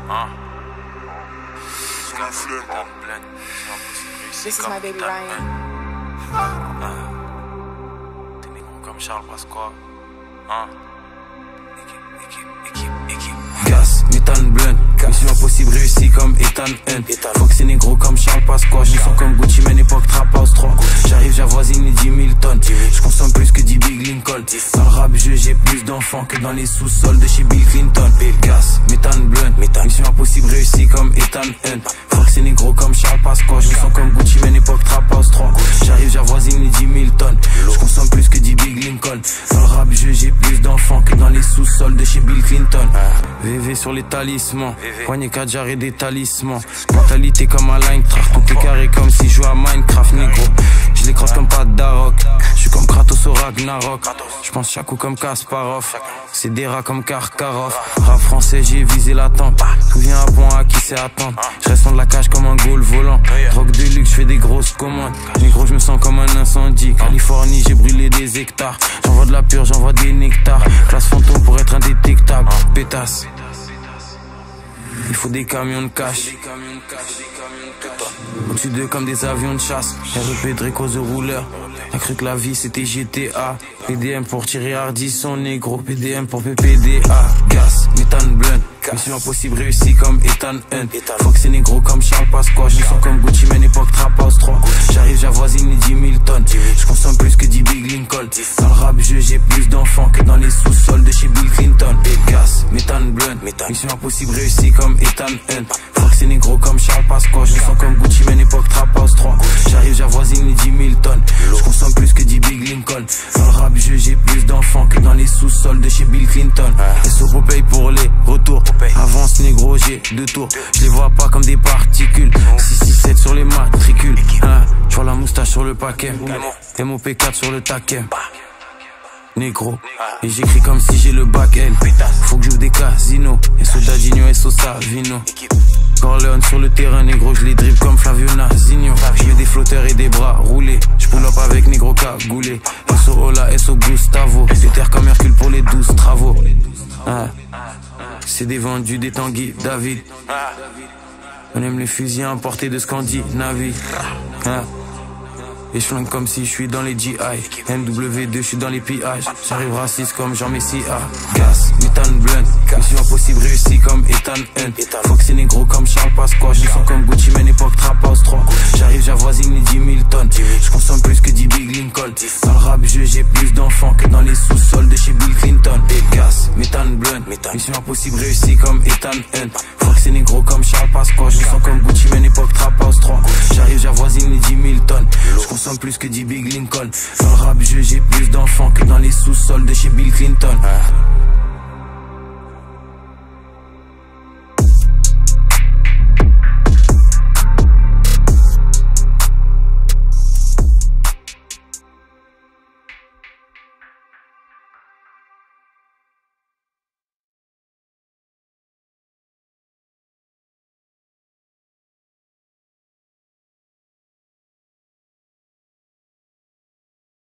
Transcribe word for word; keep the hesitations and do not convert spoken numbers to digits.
Hein? This is my baby Ryan. T'es négro comme Charles Pasqua. Hein? Équipe, équipe, équipe. Gas, méthane, blend. Mission impossible réussi comme Ethan Hunt. Fox c'est négro comme Charles Pasqua. Je me sens comme Gucci Mane, époque Trap House trois. J'arrive, j'avoisine les dix mille tonnes. Je consomme plus que dix Big Lincoln. Dans le rap jeu, j'ai plus d'enfants que dans les sous-sols de chez Bill Clinton. Gas, méthane, blend. Mission impossible réussi comme Ethan Hunt. Fox c'est négro comme Charles Pasqua. Je me sens comme Gucci Mane, époque Trap House trois. J'arrive, j'avoisine les dix mille tonnes. Je consomme plus que dix Big Lincoln. Dans le rap jeu, j'ai plus d'enfants que dans les sous-sols de chez Bill Clinton. V V sur les talismans. Poignet quatre jarres et des talismans. Mentalité comme à Eintracht. Tout est carré comme si je jouais à Minecraft, négro. Je les crosse comme pas de Darok. Je suis comme Kratos au Ragnarok. Je pense Chakou comme Kasparov. C'est des rats comme Karkarov. Rap français, j'ai visé la tempe. Tout vient à point à qui sait attendre. Je reste de la cage comme un goal volant. Drogue de luxe, je fais des grosses commandes. Négro, je me sens comme un incendie. Californie, j'ai brûlé des hectares. J'envoie de la pure, j'envoie des nectars. Classe fantôme pour être indétectable. Pétasse. Il faut des camions de cash. Au-dessus d'eux comme des avions de chasse. R E P Draco The Ruler. T'as cru que la vie c'était G T A. P D M pour tirer Hardisson négro. P D M pour P P D A. Gas, méthane, blend. Mission impossible réussi comme Ethan Hunt. Fox c'est négro comme Charles Pasqua. Je me sens comme Gucci Mane, époque Trap House trois. J'arrive, j'avoisine les dix mille tonnes. Je consomme plus que dix Big Lincoln. Dans le rap jeu, j'ai plus d'enfants que dans les sous-sols de chez Bill Clinton. Gas, méthane, blend. Mission impossible réussi comme Ethan Hunt. Fox c'est négro comme Charles Pasqua. Je me sens comme Gucci Mane, époque Trap House trois. J'arrive, j'avoisine les dix mille tonnes. Je consomme plus que dix Big Lincoln. Dans le rap jeu, j'ai plus d'enfants que dans les sous-sols de chez Bill Clinton. S O paye pour les retours. Avance négro, j'ai deux tours. Je les vois pas comme des particules. six six sept sur les matricules. Hein, je vois la moustache sur le paquet. M O P quatre sur le taquet. Négro, et j'écris comme si j'ai le bac L. Faut que j'ouvre des casinos. S O Dadinho, S O Savino. Corleone sur le terrain, négro, je les dribble comme Flavio Nazinho. Je mets des flotteurs et des bras roulés. Je pull up avec négro cagoulé. S O Ola, S O Gustavo. Des terres comme Hercule pour les douze travaux. Ah. C'est des vendus, des Tanguy, David. On aime les fusils importés de Scandinavie. Ah. Et je flingue comme si je suis dans les G I. M W deux, je suis dans les pillages. J'arrive raciste comme Jean Messia. Gas, méthane, blend. Mission impossible réussi comme Ethan Hunt. Fox c'est négro comme Charles Pasqua. Je me sens comme Gucci Mane, époque Trap House trois. J'arrive, j'avoisine les dix mille tonnes. Je consomme plus que dix Big Lincoln. Dans le rap jeu, j'ai plus d'enfants que dans les sous-sols de chez Bill Clinton. Gas, méthane, blend. Mission impossible réussi comme Ethan Hunt. Fox c'est négro comme Charles Pasqua. Je me sens comme Gucci Mane, époque Trap House trois. J'arrive, j'avoisine les dix mille tonnes. Je consomme plus que dix Big Lincoln. Dans le rap jeu, j'ai plus d'enfants que dans les sous-sols de chez Bill Clinton.